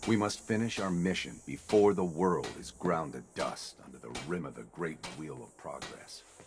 We must finish our mission before the world is ground to dust under the rim of the great wheel of progress.